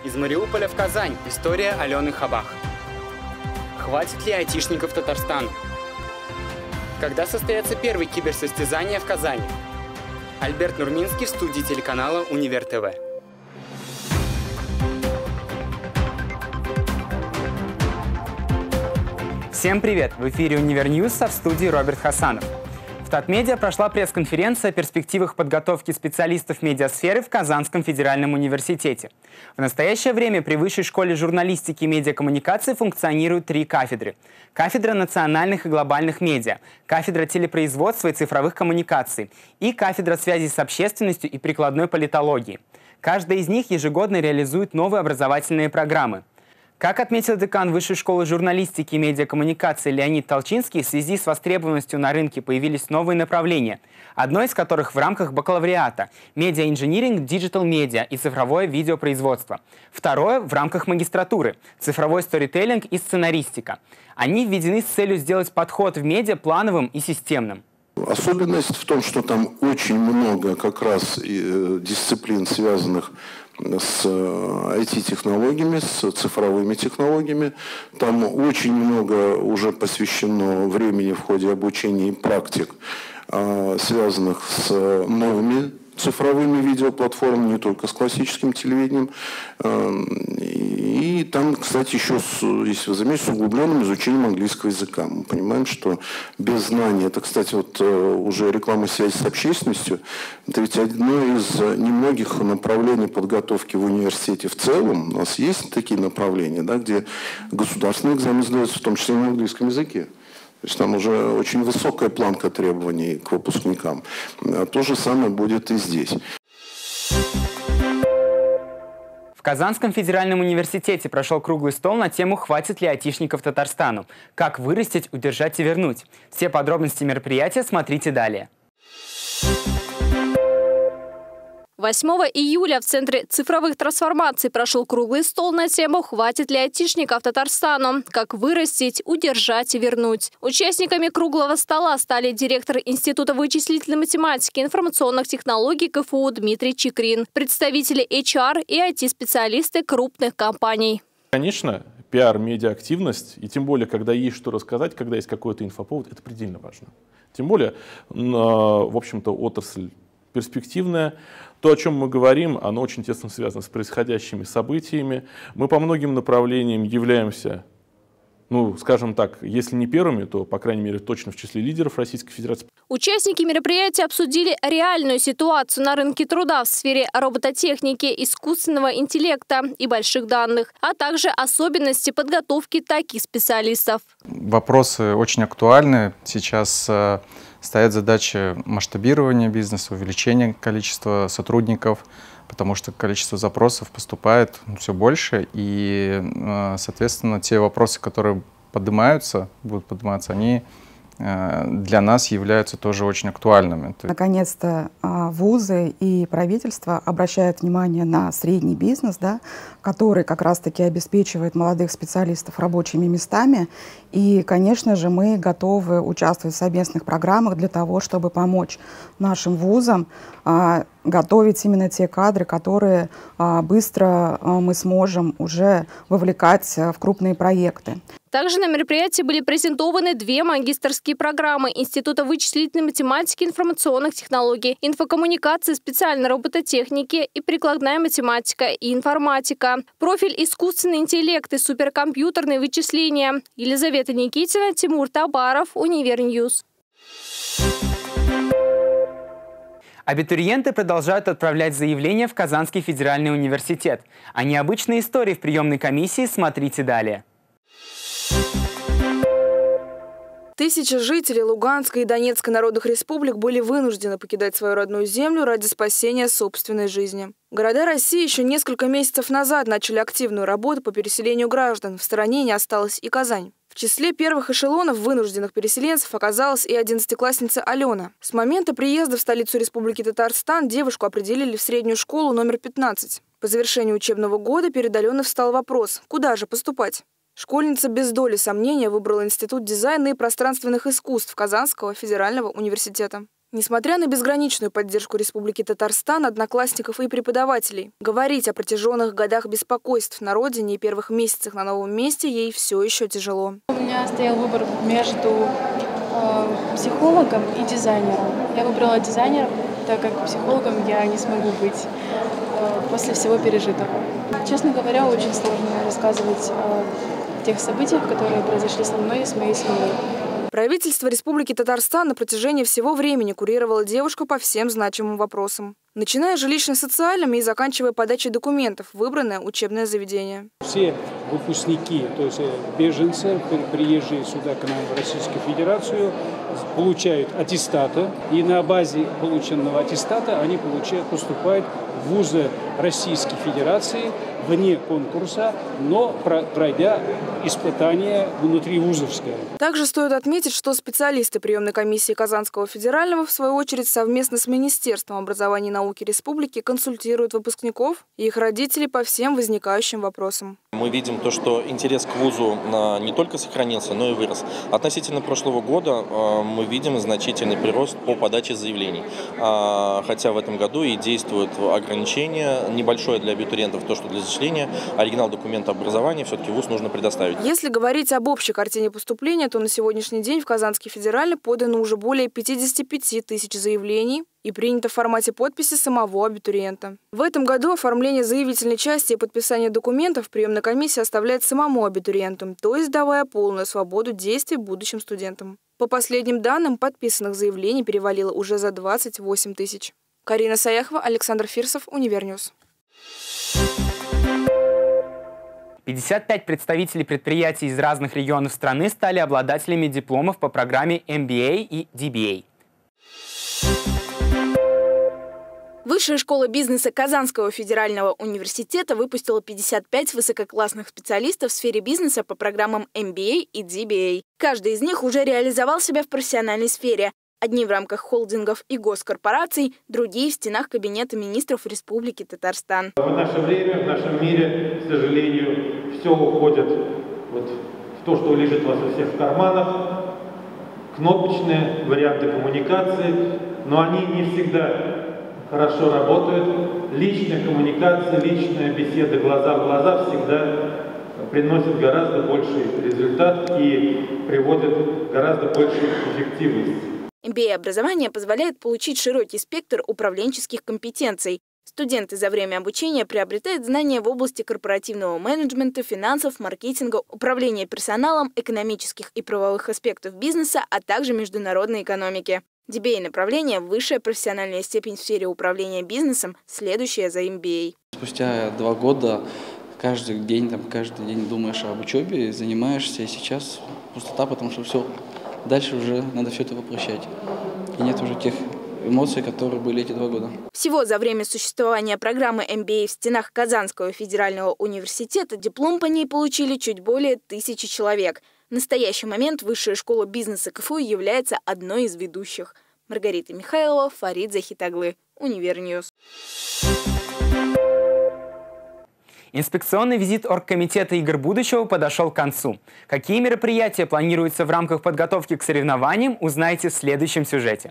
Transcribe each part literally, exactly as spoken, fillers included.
Из Мариуполя в Казань. История Алены Хабах. Хватит ли айтишников Татарстану? Когда состоятся первые киберсостязания в Казани? Альберт Нурминский в студии телеканала Универ ТВ. Всем привет! В эфире Универ Ньюс, а в студии Роберт Хасанов. В Татмедиа прошла пресс-конференция о перспективах подготовки специалистов медиасферы в Казанском федеральном университете. В настоящее время при Высшей школе журналистики и медиакоммуникации функционируют три кафедры. Кафедра национальных и глобальных медиа, кафедра телепроизводства и цифровых коммуникаций и кафедра связи с общественностью и прикладной политологии. Каждая из них ежегодно реализует новые образовательные программы. Как отметил декан Высшей школы журналистики и медиакоммуникации Леонид Толчинский, в связи с востребованностью на рынке появились новые направления, одно из которых в рамках бакалавриата – медиа-инжиниринг, диджитал-медиа и цифровое видеопроизводство. Второе – в рамках магистратуры – цифровой сторителлинг и сценаристика. Они введены с целью сделать подход в медиа плановым и системным. Особенность в том, что там очень много как раз дисциплин, связанных с ай ти-технологиями, с цифровыми технологиями. Там очень много уже посвящено времени в ходе обучения и практик, связанных с новыми цифровыми видеоплатформами, не только с классическим телевидением. И там, кстати, еще, если вы заметите, с углубленным изучением английского языка. Мы понимаем, что без знания, это, кстати, вот уже реклама связи с общественностью, это ведь одно из немногих направлений подготовки в университете в целом. У нас есть такие направления, да, где государственный экзамен сдается в том числе на английском языке. То есть там уже очень высокая планка требований к выпускникам. То же самое будет и здесь. В Казанском федеральном университете прошел круглый стол на тему «Хватит ли айтишников Татарстану? Как вырастить, удержать и вернуть?». Все подробности мероприятия смотрите далее. восьмого июля в Центре цифровых трансформаций прошел круглый стол на тему «Хватит ли айтишников Татарстану? Как вырастить, удержать и вернуть?». Участниками круглого стола стали директор Института вычислительной математики и информационных технологий ка эф у Дмитрий Чикрин, представители эйч ар и ай ти-специалисты крупных компаний. Конечно, пиар, медиа-активность, и тем более, когда есть что рассказать, когда есть какой-то инфоповод, это предельно важно. Тем более, в общем-то, отрасль перспективная. То, о чем мы говорим, оно очень тесно связано с происходящими событиями. Мы по многим направлениям являемся, ну, скажем так, если не первыми, то, по крайней мере, точно в числе лидеров Российской Федерации. Участники мероприятия обсудили реальную ситуацию на рынке труда в сфере робототехники, искусственного интеллекта и больших данных, а также особенности подготовки таких специалистов. Вопросы очень актуальны. Сейчас стоят задачи масштабирования бизнеса, увеличения количества сотрудников, потому что количество запросов поступает все больше, и, соответственно, те вопросы, которые поднимаются, будут подниматься, они для нас являются тоже очень актуальными. Наконец-то вузы и правительство обращают внимание на средний бизнес, да, который как раз-таки обеспечивает молодых специалистов рабочими местами. И, конечно же, мы готовы участвовать в совместных программах для того, чтобы помочь нашим вузам а, готовить именно те кадры, которые а, быстро а, мы сможем уже вовлекать а, в крупные проекты. Также на мероприятии были презентованы две магистерские программы Института вычислительной математики и информационных технологий, инфокоммуникации, специальной робототехники и прикладная математика и информатика. Профиль искусственный интеллект и суперкомпьютерные вычисления. Елизавета Никитина, Тимур Табаров, Универньюз. Абитуриенты продолжают отправлять заявления в Казанский федеральный университет. А необычные истории в приемной комиссии смотрите далее. Тысячи жителей Луганской и Донецкой народных республик были вынуждены покидать свою родную землю ради спасения собственной жизни. Города России еще несколько месяцев назад начали активную работу по переселению граждан. В стороне не осталась и Казань. В числе первых эшелонов вынужденных переселенцев оказалась и одиннадцатиклассница Алена. С момента приезда в столицу Республики Татарстан девушку определили в среднюю школу номер пятнадцать. По завершению учебного года перед Аленой встал вопрос, куда же поступать. Школьница без доли сомнения выбрала Институт дизайна и пространственных искусств Казанского федерального университета. Несмотря на безграничную поддержку Республики Татарстан, одноклассников и преподавателей, говорить о протяженных годах беспокойств на родине и первых месяцах на новом месте ей все еще тяжело. У меня стоял выбор между э, психологом и дизайнером. Я выбрала дизайнера, так как психологом я не смогу быть э, после всего пережитого. Честно говоря, очень сложно рассказывать о тех событиях, которые произошли со мной и с моей семьей. Правительство Республики Татарстан на протяжении всего времени курировало девушку по всем значимым вопросам. Начиная жилищно-социальными и заканчивая подачей документов в выбранное учебное заведение. Все выпускники, то есть беженцы, приезжие сюда к нам в Российскую Федерацию, получают аттестаты. И на базе полученного аттестата они получают, поступают в вузы Российской Федерации вне конкурса, но пройдя испытание внутривузовское. Также стоит отметить, что специалисты приемной комиссии Казанского федерального, в свою очередь, совместно с Министерством образования и науки Республики консультируют выпускников и их родителей по всем возникающим вопросам. Мы видим то, что интерес к вузу не только сохранился, но и вырос. Относительно прошлого года мы видим значительный прирост по подаче заявлений. Хотя в этом году и действует ограничение небольшое для абитуриентов, то, что для зачисления оригинал документа образования все-таки вуз нужно предоставить. Если говорить об общей картине поступления, то на сегодняшний день в Казанский федеральный подано уже более пятидесяти пяти тысяч заявлений и принято в формате подписи самого абитуриента. В этом году оформление заявительной части и подписание документов приемная комиссия оставляет самому абитуриенту, то есть давая полную свободу действий будущим студентам. По последним данным, подписанных заявлений перевалило уже за двадцать восемь тысяч. Карина Саяхова, Александр Фирсов, Универньюз. пятьдесят пять представителей предприятий из разных регионов страны стали обладателями дипломов по программе эм би эй и ди би эй. Высшая школа бизнеса Казанского федерального университета выпустила пятьдесят пять высококлассных специалистов в сфере бизнеса по программам эм би эй и ди би эй. Каждый из них уже реализовал себя в профессиональной сфере. Одни в рамках холдингов и госкорпораций, другие в стенах Кабинета министров Республики Татарстан. В наше время, в нашем мире, к сожалению, все уходит вот в то, что лежит у вас у всех в карманах. Кнопочные варианты коммуникации, но они не всегда хорошо работают. Личная коммуникация, личная беседа глаза в глаза всегда приносит гораздо больший результат и приводит гораздо большую эффективность. эм би эй-образование позволяет получить широкий спектр управленческих компетенций. Студенты за время обучения приобретают знания в области корпоративного менеджмента, финансов, маркетинга, управления персоналом, экономических и правовых аспектов бизнеса, а также международной экономики. ди би эй-направление – высшая профессиональная степень в сфере управления бизнесом, следующая за эм би эй. Спустя два года каждый день, там, каждый день думаешь об учебе, занимаешься, и сейчас пустота, потому что все, дальше уже надо все это воплощать. И нет уже тех эмоций, которые были эти два года. Всего за время существования программы эм би эй в стенах Казанского федерального университета диплом по ней получили чуть более тысячи человек. В настоящий момент Высшая школа бизнеса ка эф у является одной из ведущих. Маргарита Михайлова, Фарид Захитаглы, Универньюз. Инспекционный визит Оргкомитета игр будущего подошел к концу. Какие мероприятия планируются в рамках подготовки к соревнованиям, узнаете в следующем сюжете.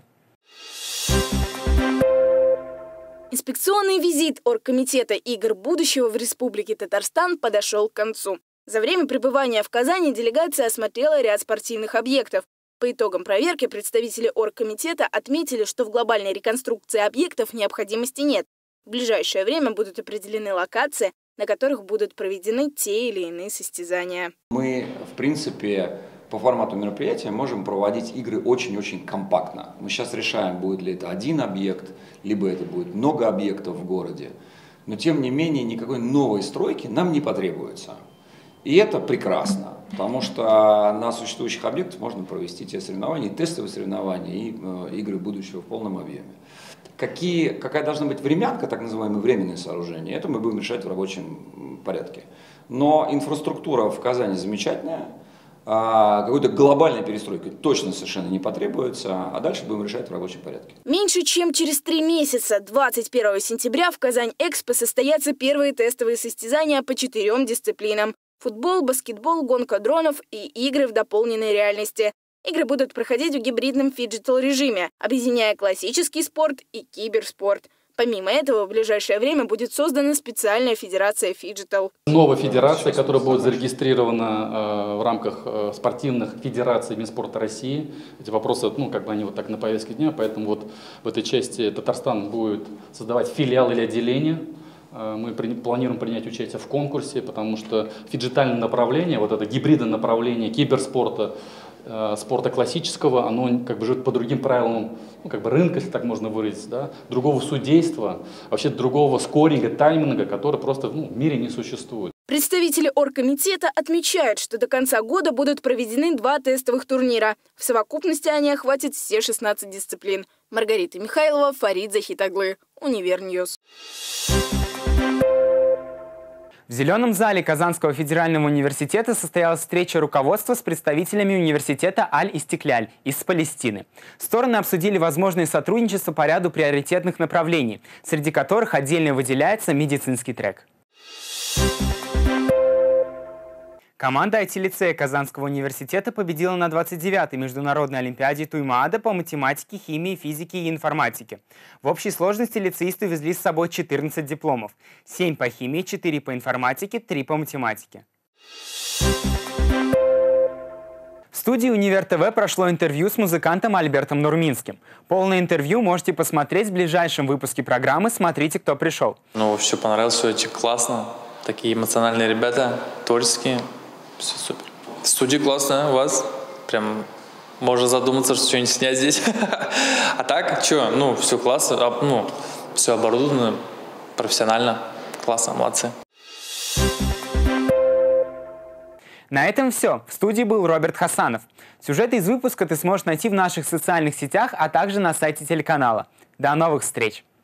Инспекционный визит Оргкомитета игр будущего в Республике Татарстан подошел к концу. За время пребывания в Казани делегация осмотрела ряд спортивных объектов. По итогам проверки представители Оргкомитета отметили, что в глобальной реконструкции объектов необходимости нет. В ближайшее время будут определены локации, на которых будут проведены те или иные состязания. Мы, в принципе, по формату мероприятия можем проводить игры очень-очень компактно. Мы сейчас решаем, будет ли это один объект, либо это будет много объектов в городе. Но, тем не менее, никакой новой стройки нам не потребуется. И это прекрасно, потому что на существующих объектах можно провести те соревнования, тестовые соревнования и э, игры будущего в полном объеме. Какие, какая должна быть времянка, так называемые временные сооружения, это мы будем решать в рабочем порядке. Но инфраструктура в Казани замечательная, а какой-то глобальной перестройки точно совершенно не потребуется, а дальше будем решать в рабочем порядке. Меньше чем через три месяца, двадцать первого сентября, в Казань-Экспо состоятся первые тестовые состязания по четырем дисциплинам. Футбол, баскетбол, гонка дронов и игры в дополненной реальности. Игры будут проходить в гибридном фиджитал-режиме, объединяя классический спорт и киберспорт. Помимо этого, в ближайшее время будет создана специальная федерация фиджитал. Новая федерация, которая будет зарегистрирована э, в рамках э, спортивных федераций Минспорта России. Эти вопросы, ну, как бы они вот так на повестке дня, поэтому вот в этой части Татарстан будет создавать филиал или отделение. Э, мы при, планируем принять участие в конкурсе, потому что фиджитальное направление, вот это гибридное направление киберспорта, спорта классического, оно как бы живет по другим правилам, ну, как бы рынка, если так можно выразить, да, другого судейства, вообще другого скоринга, тайминга, который просто ну, в мире не существует. Представители оргкомитета отмечают, что до конца года будут проведены два тестовых турнира. В совокупности они охватят все шестнадцать дисциплин. Маргарита Михайлова, Фарид Захитаглы, Универньюз. В Зеленом зале Казанского федерального университета состоялась встреча руководства с представителями университета Аль-Истикляль из Палестины. Стороны обсудили возможное сотрудничество по ряду приоритетных направлений, среди которых отдельно выделяется медицинский трек. Команда ай ти-лицея Казанского университета победила на двадцать девятой международной олимпиаде Туймаада по математике, химии, физике и информатике. В общей сложности лицеисты везли с собой четырнадцать дипломов. семь по химии, четыре по информатике, три по математике. В студии Универ ТВ прошло интервью с музыкантом Альбертом Нурминским. Полное интервью можете посмотреть в ближайшем выпуске программы «Смотрите, кто пришел». Ну, все понравилось, все очень классно. Такие эмоциональные ребята, творческие. Все супер. В студии классно у вас. Прям можно задуматься, что что-нибудь снять здесь. А так, что, ну, все классно. Ну, все оборудовано профессионально. Классно, молодцы. На этом все. В студии был Роберт Хасанов. Сюжеты из выпуска ты сможешь найти в наших социальных сетях, а также на сайте телеканала. До новых встреч!